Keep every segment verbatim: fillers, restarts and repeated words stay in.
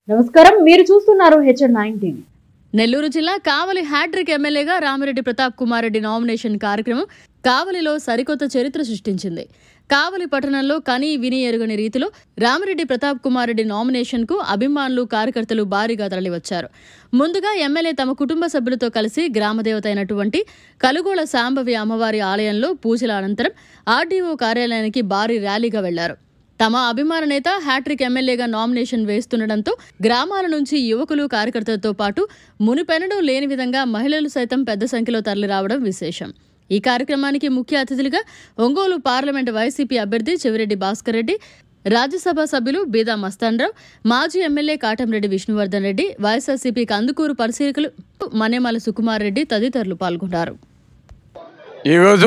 నమస్కారం, మీరు చూస్తున్నారు హెచ్ఎన్ నైన్ టీవీ. నెల్లూరు జిల్లా కావలి హ్యాట్రిక్ ఎమ్మెల్యేగా రామిరెడ్డి ప్రతాప్ కుమార్ రెడ్డి నామినేషన్ కార్యక్రమం కావలిలో సరికొత్త చరిత్ర సృష్టించింది. కావలి పట్టణంలో కని విని ఎరుగని రీతిలో రామిరెడ్డి ప్రతాప్ కుమార్ రెడ్డి నామినేషన్ కు అభిమానులు, కార్యకర్తలు భారీగా తరలివచ్చారు. ముందుగా ఎమ్మెల్యే తమ కుటుంబ సభ్యులతో కలిసి గ్రామదేవత అయినటువంటి కలుగోళ శాంభవి అమ్మవారి ఆలయంలో పూజల అనంతరం ఆర్డీఓ కార్యాలయానికి భారీ ర్యాలీగా వెళ్లారు. తమ అభిమాన నేత హ్యాట్రిక్ ఎమ్మెల్యేగా నామినేషన్ వేస్తుండటంతో గ్రామాల నుంచి యువకులు, కార్యకర్తలతో పాటు మునిపెన్నడూ లేని విధంగా మహిళలు సైతం పెద్ద సంఖ్యలో తరలిరావడం విశేషం. ఈ కార్యక్రమానికి ముఖ్య అతిథులుగా ఒంగోలు పార్లమెంట్ వైసీపీ అభ్యర్థి చెవిరెడ్డి భాస్కర్ రెడ్డి, రాజ్యసభ సభ్యులు బీదా మస్తాన్రావు, మాజీ ఎమ్మెల్యే కాటంరెడ్డి విష్ణువర్ధన్ రెడ్డి, వైఎస్ఆర్సీపీ కందుకూరు పరిశీలకులు మనేమాల సుకుమార్ రెడ్డి తదితరులు పాల్గొన్నారు. ఈరోజు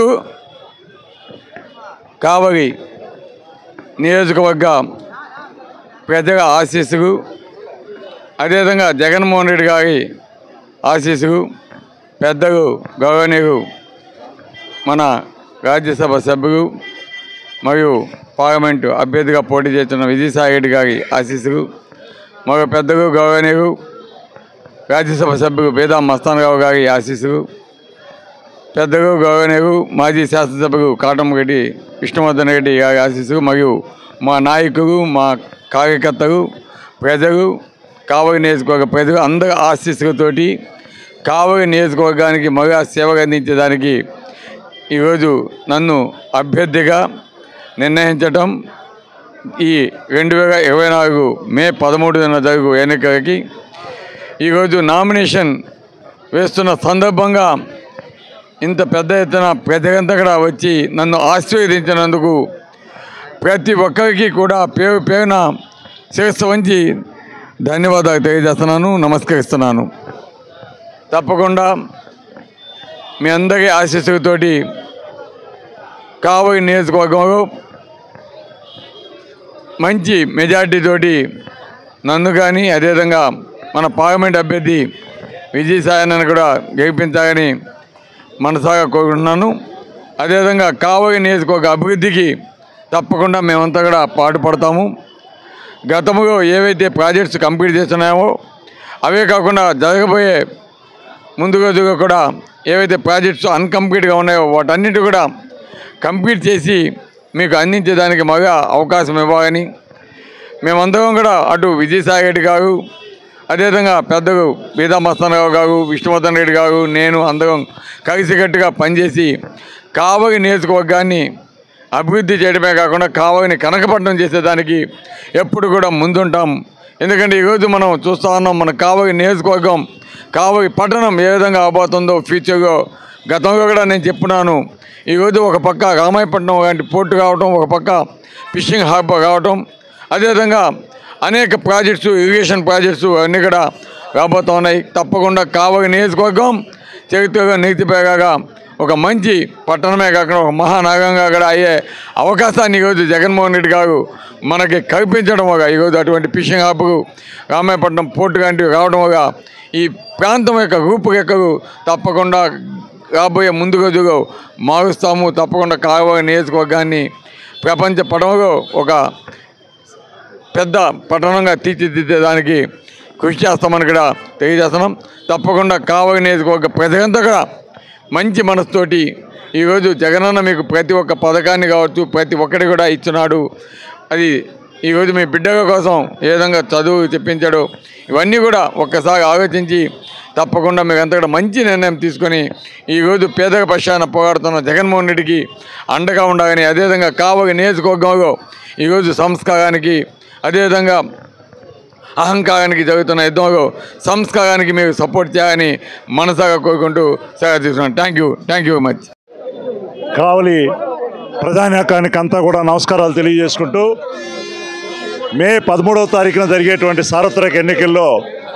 కావలి నియోజకవర్గ ప్రజల ఆశీస్సులు, అదేవిధంగా జగన్మోహన్ రెడ్డి గారి ఆశీస్సులు, పెద్దలు గౌరవనీయులు మన రాజ్యసభ సభ్యులు మరియు పార్లమెంటు అభ్యర్థిగా పోటీ చేస్తున్న విజయసాయి రెడ్డి గారి ఆశీస్సులు, మరో పెద్దలు గౌరవనీయులు రాజ్యసభ సభ్యులు బీదా మస్తాన్రావు గారి ఆశీస్సులు, పెద్దలు గౌరవనీయులు మాజీ శాసనసభ్యులు కాటంరెడ్డి విష్ణువర్ధన్ రెడ్డి గారి ఆశీస్సులు మరియు మా నాయకులు, మా కార్యకర్తలు, ప్రజలు, కావలి నియోజకవర్గ ప్రజలు అందరి ఆశీస్సులతోటి కావలి నియోజకవర్గానికి మరో సేవలు అందించడానికి ఈరోజు నన్ను అభ్యర్థిగా నిర్ణయించటం, ఈ రెండు వేల ఇరవై నాలుగు మే పదమూడున జరుగు ఎన్నికలకి ఈరోజు నామినేషన్ వేస్తున్న సందర్భంగా ఇంత పెద్ద ఎత్తున ప్రజలంతా కూడా వచ్చి నన్ను ఆశీర్వదించినందుకు ప్రతి ఒక్కరికి కూడా పేరు పేరున శిరస్సు వంచి ధన్యవాదాలు తెలియజేస్తున్నాను, నమస్కరిస్తున్నాను. తప్పకుండా మీ అందరి ఆశీస్సులతోటి కావలి నియోజకవర్గంలో మంచి మెజార్టీతోటి నన్ను కానీ అదేవిధంగా మన పార్లమెంట్ అభ్యర్థి విజయసాయిని కూడా గెలిపించాలని మనసాగా కోరుకుంటున్నాను. అదేవిధంగా కావలి నియోజకవర్గ అభివృద్ధికి తప్పకుండా మేమంతా కూడా పాటుపడతాము. గతంలో ఏవైతే ప్రాజెక్ట్స్ కంప్లీట్ చేస్తున్నామో అవే కాకుండా జరగబోయే ముందు రోజుగా కూడా ఏవైతే ప్రాజెక్ట్స్ అన్కంప్లీట్గా ఉన్నాయో వాటన్నిటి కూడా కంప్లీట్ చేసి మీకు అందించేదానికి మగా అవకాశం ఇవ్వాలని మేమందరం కూడా అటు విజయసాయి రెడ్డి గారు, అదేవిధంగా పెద్దలు బీదా మస్తాన్రావు గారు, విష్ణువర్ధన్ రెడ్డి గారు, నేను అందరం కలిసికట్టుగా పనిచేసి కావలి నియోజకవర్గాన్ని అభివృద్ధి చేయడమే కాకుండా కావలిని కనకపట్నం చేసేదానికి ఎప్పుడు కూడా ముందుంటాం. ఎందుకంటే ఈరోజు మనం చూస్తూ ఉన్నాం, మన కావలి నియోజకవర్గం, కావలి పట్టణం ఏ విధంగా అవబోతుందో ఫ్యూచర్లో. గతంలో కూడా నేను చెప్పున్నాను, ఈరోజు ఒక పక్క రామాయపట్నం లాంటి పోర్టు కావటం, ఒక పక్క ఫిషింగ్ హార్బర్ కావటం, అదేవిధంగా అనేక ప్రాజెక్ట్స్, ఇరిగేషన్ ప్రాజెక్ట్స్ అన్నీ కూడా రాబోతూ ఉన్నాయి. తప్పకుండా కావలి నియోజకవర్గం చరిత్రగా నీతిపేగా ఒక మంచి పట్టణమే కాకుండా ఒక మహానగరంగా కూడా అయ్యే అవకాశాన్ని ఈరోజు జగన్మోహన్ రెడ్డి గారు మనకి కల్పించడం వల్ల ఈరోజు అటువంటి ఫిషింగ్ హార్బర్, రామాయపట్నం పోర్టు లాంటివి రావడం వల్ల ఈ ప్రాంతం యొక్క రూపురేఖలు తప్పకుండా రాబోయే ముందు రోజుల్లో మారుస్తాము. తప్పకుండా కావలి నియోజకవర్గాన్ని ప్రపంచ పటంలో ఒక పెద్ద పట్టణంగా తీర్చిదిద్దేదానికి కృషి చేస్తామని కూడా తెలియజేస్తున్నాం. తప్పకుండా కావలి నియోజకవర్గ ప్రజలంతా కూడా మంచి మనసుతోటి ఈరోజు జగనన్న మీకు ప్రతి ఒక్క పథకాన్ని కావచ్చు ప్రతి ఒక్కటి కూడా ఇస్తున్నాడు. అది ఈరోజు మీ బిడ్డల కోసం ఏ విధంగా చదువు చెప్పించాడో ఇవన్నీ కూడా ఒక్కసారి ఆలోచించి తప్పకుండా మీరంతా కూడా మంచి నిర్ణయం తీసుకొని ఈరోజు పేదల పక్షాన పోరాడుతున్న జగన్మోహన్ రెడ్డికి అండగా ఉండాలని, అదేవిధంగా కావలి నియోజకవర్గంలో ఈరోజు సంస్కారానికి, అదేవిధంగా అహంకారానికి జరుగుతున్న యుద్ధంలో సంస్కారానికి మీరు సపోర్ట్ చేయాలని మనసాగా కోరుకుంటూ సెలవు తీసుకున్నాను. Thank you thank you very much. Kavali ప్రధానికానికి అంతా కూడా నమస్కారాలు తెలియజేసుకుంటూ, మే పదమూడవ తారీఖున జరిగేటువంటి సార్వత్రిక ఎన్నికల్లో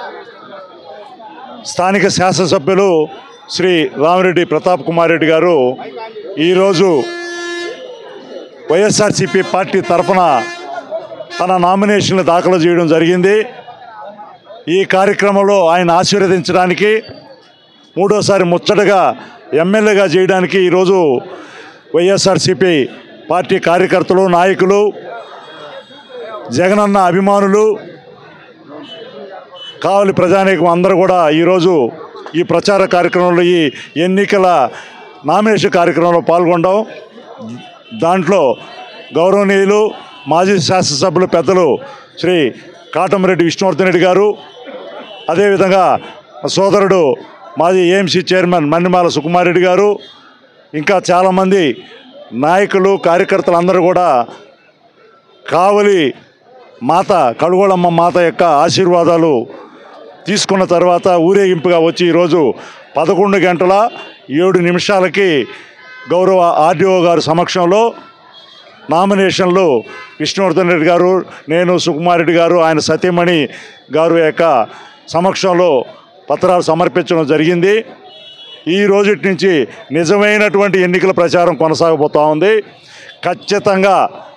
స్థానిక శాసనసభ్యులు శ్రీ రామిరెడ్డి ప్రతాప్ కుమార్ రెడ్డి గారు ఈరోజు వైఎస్ఆర్సీపీ పార్టీ తరఫున తన నామినేషన్లు దాఖలు చేయడం జరిగింది. ఈ కార్యక్రమంలో ఆయన ఆశీర్వదించడానికి, మూడోసారి ముచ్చటగా ఎమ్మెల్యేగా చేయడానికి ఈరోజు వైఎస్ఆర్సీపీ పార్టీ కార్యకర్తలు, నాయకులు, జగనన్న అభిమానులు కావలి ప్రజానీకం అందరూ కూడా ఈరోజు ఈ ప్రచార కార్యక్రమంలో ఈ ఎన్నికల నామినేషన్ కార్యక్రమంలో పాల్గొనడం, దాంట్లో గౌరవనీయులు మాజీ శాసనసభ్యులు పెద్దలు శ్రీ కాటమరెడ్డి విష్ణువర్ధన్ రెడ్డి గారు, అదేవిధంగా సోదరుడు మాజీ ఏఎంసీ చైర్మన్ మన్నిమాల సుకుమార్ రెడ్డి గారు, ఇంకా చాలామంది నాయకులు కార్యకర్తలు అందరూ కూడా కావలి మాత కడుగోళమ్మ మాత యొక్క ఆశీర్వాదాలు తీసుకున్న తర్వాత ఊరేగింపుగా వచ్చి ఈరోజు పదకొండు గంటల ఏడు నిమిషాలకి గౌరవ ఆర్డీఓ గారు సమక్షంలో నామినేషన్లు విష్ణువర్ధన్ రెడ్డి గారు, నేను సుకుమార్ రెడ్డి గారు, ఆయన సతీమణి గారు యొక్క సమక్షంలో పత్రాలు సమర్పించడం జరిగింది. ఈ రోజుటి నుంచి నిజమైనటువంటి ఎన్నికల ప్రచారం కొనసాగబోతూ ఉంది. ఖచ్చితంగా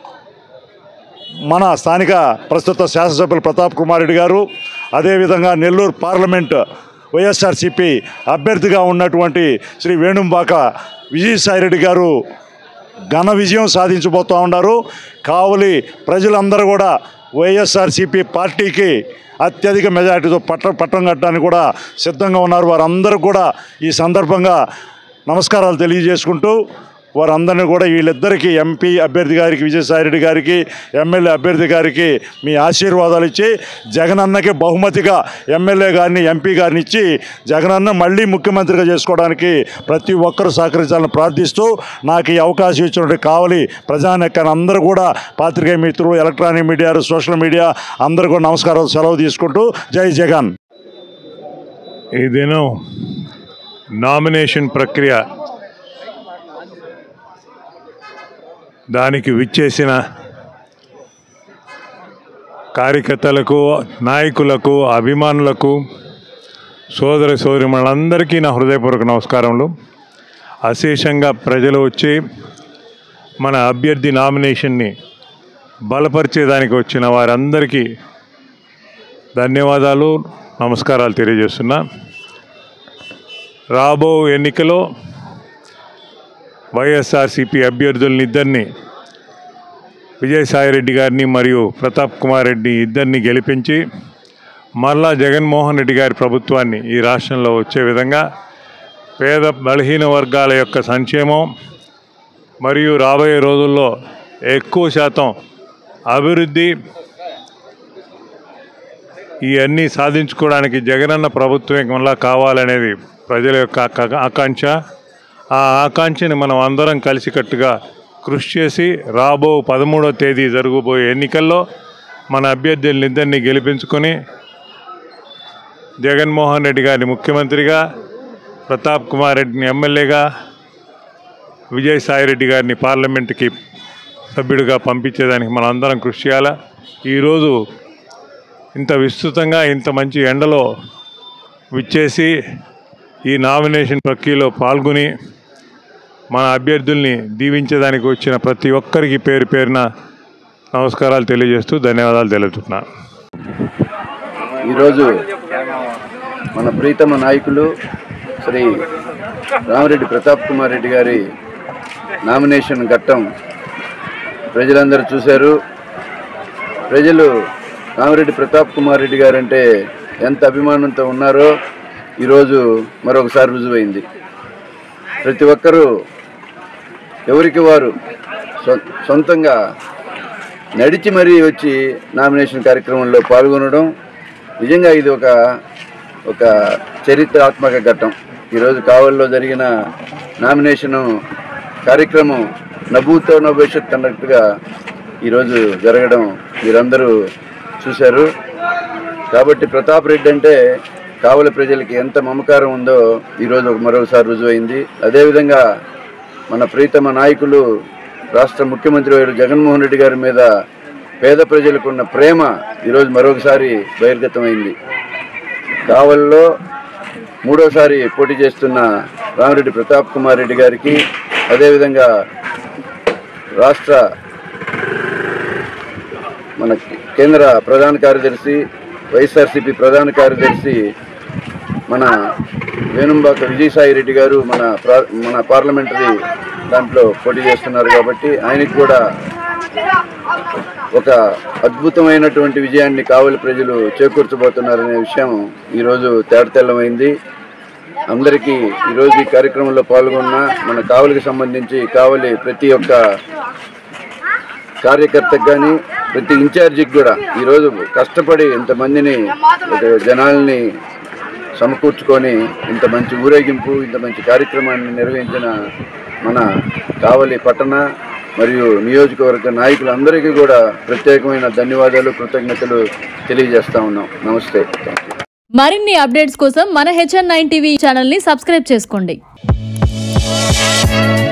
మన స్థానిక ప్రస్తుత శాసనసభ్యులు ప్రతాప్ కుమార్ రెడ్డి గారు, అదేవిధంగా నెల్లూరు పార్లమెంట్ వైఎస్ఆర్సీపీ అభ్యర్థిగా ఉన్నటువంటి శ్రీ వేణుంబాక విజయసాయిరెడ్డి గారు ఘన విజయం సాధించబోతూ ఉన్నారు. కావలి ప్రజలందరూ కూడా వైఎస్ఆర్సీపీ పార్టీకి అత్యధిక మెజార్టీతో పట్ట పట్టం కట్టడానికి కూడా సిద్ధంగా ఉన్నారు. వారందరూ కూడా ఈ సందర్భంగా నమస్కారాలు తెలియజేసుకుంటూ వారందరినీ కూడా వీళ్ళిద్దరికీ ఎంపీ అభ్యర్థి గారికి విజయసాయిరెడ్డి గారికి, ఎమ్మెల్యే అభ్యర్థి గారికి మీ ఆశీర్వాదాలు ఇచ్చి జగనన్నకి బహుమతిగా ఎమ్మెల్యే గారిని ఎంపీ గారిని ఇచ్చి జగనన్న మళ్ళీ ముఖ్యమంత్రిగా చేసుకోవడానికి ప్రతి ఒక్కరూ సహకరించాలని ప్రార్థిస్తూ నాకు ఈ అవకాశం ఇచ్చినట్టు కావలి ప్రజానీకాన్ని అందరూ కూడా పాత్రికేయ మిత్రులు, ఎలక్ట్రానిక్ మీడియా, సోషల్ మీడియా అందరూ కూడా నమస్కారాలు సెలవు తీసుకుంటూ జై జగన్. ఈ దినం నామినేషన్ ప్రక్రియ దానికి విచ్చేసిన కార్యకర్తలకు, నాయకులకు, అభిమానులకు, సోదర సోదరిమణులందరికీ నా హృదయపూర్వక నమస్కారములు. అశేషంగా ప్రజలు వచ్చి మన అభ్యర్థి నామినేషన్ని బలపరిచేదానికి వచ్చిన వారందరికీ ధన్యవాదాలు, నమస్కారాలు తెలియజేస్తున్నా. రాబో ఎన్నికలో వైఎస్ఆర్సీపీ అభ్యర్థులని ఇద్దరిని, విజయసాయిరెడ్డి గారిని మరియు ప్రతాప్ కుమార్ రెడ్డి ఇద్దరిని గెలిపించి మరలా జగన్మోహన్ రెడ్డి గారి ప్రభుత్వాన్ని ఈ రాష్ట్రంలో వచ్చే విధంగా పేద బలహీన వర్గాల యొక్క సంక్షేమం మరియు రాబోయే రోజుల్లో ఎక్కువ శాతం అభివృద్ధి ఇవన్నీ సాధించుకోవడానికి జగనన్న ప్రభుత్వం వల్ల కావాలనేది ప్రజల యొక్క ఆకాంక్ష. ఆ ఆకాంక్షని మనం అందరం కలిసికట్టుగా కృషి చేసి రాబో పదమూడవ తేదీ జరగబోయే ఎన్నికల్లో మన అభ్యర్థులనిద్దరినీ గెలిపించుకొని జగన్మోహన్ రెడ్డి గారిని ముఖ్యమంత్రిగా, ప్రతాప్ కుమార్ రెడ్డిని ఎమ్మెల్యేగా, విజయసాయిరెడ్డి గారిని పార్లమెంటుకి సభ్యుడిగా పంపించేదానికి మనం అందరం కృషి చేయాలి. ఈరోజు ఇంత విస్తృతంగా ఇంత మంచి ఎండలో విచ్చేసి ఈ నామినేషన్ ప్రక్రియలో పాల్గొని మన అభ్యర్థుల్ని దీవించేదానికి వచ్చిన ప్రతి ఒక్కరికి పేరు పేరున నమస్కారాలు తెలియజేస్తూ ధన్యవాదాలు తెలుపుతున్నా. ఈరోజు మన ప్రీతమ నాయకులు శ్రీ రామిరెడ్డి ప్రతాప్ కుమార్ రెడ్డి గారి నామినేషన్ ఘట్టం ప్రజలందరూ చూశారు. ప్రజలు రామిరెడ్డి ప్రతాప్ కుమార్ రెడ్డి గారంటే ఎంత అభిమానంతో ఉన్నారో ఈరోజు మరొకసారి రుజువైంది. ప్రతి ఒక్కరూ ఎవరికి వారు సొంతంగా నడిచి మరీ వచ్చి నామినేషన్ కార్యక్రమంలో పాల్గొనడం నిజంగా ఇది ఒక ఒక చరిత్రాత్మక ఘట్టం. ఈరోజు కావలిలో జరిగిన నామినేషను కార్యక్రమం నభూతో నభవిష్యత్ అన్నట్టుగా ఈరోజు జరగడం మీరందరూ చూశారు. కాబట్టి ప్రతాప్ రెడ్డి అంటే కావలి ప్రజలకి ఎంత మమకారం ఉందో ఈరోజు మరోసారి రుజువైంది. అదేవిధంగా మన ప్రీతమ నాయకులు రాష్ట్ర ముఖ్యమంత్రి గారు జగన్మోహన్ రెడ్డి గారి మీద పేద ప్రజలకు ఉన్న ప్రేమ ఈరోజు మరొకసారి బహిర్గతమైంది. కావలిలో మూడోసారి పోటీ చేస్తున్న రామిరెడ్డి ప్రతాప్ కుమార్ రెడ్డి గారికి, అదేవిధంగా రాష్ట్ర మన కేంద్ర ప్రధాన కార్యదర్శి, వైఎస్ఆర్సీపీ ప్రధాన కార్యదర్శి మన వేణుంబాక విజయసాయిరెడ్డి గారు మన మన పార్లమెంటరీ దాంట్లో పోటీ చేస్తున్నారు. కాబట్టి ఆయనకి కూడా ఒక అద్భుతమైనటువంటి విజయాన్ని కావలి ప్రజలు చేకూర్చబోతున్నారనే విషయం ఈరోజు తేటతెల్లమైంది. అందరికీ ఈరోజు ఈ కార్యక్రమంలో పాల్గొన్న మన కావలికి సంబంధించి కావలి ప్రతి ఒక్క కార్యకర్తకు కానీ ప్రతి ఇన్ఛార్జికి కూడా ఈరోజు కష్టపడి ఇంతమందిని జనాల్ని సమకూర్చుకొని ఇంత మంచి ఊరేగింపు ఇంత మంచి కార్యక్రమాన్ని నిర్వహించిన మన కావలి పట్టణ మరియు నియోజకవర్గ నాయకులందరికీ కూడా ప్రత్యేకమైన ధన్యవాదాలు కృతజ్ఞతలు తెలియజేస్తా ఉన్నాం. నమస్తే. మరిన్ని అప్డేట్స్ కోసం మన హెచ్ఎన్ నైన్ టీవీ ఛానల్ని సబ్స్క్రైబ్ చేసుకోండి.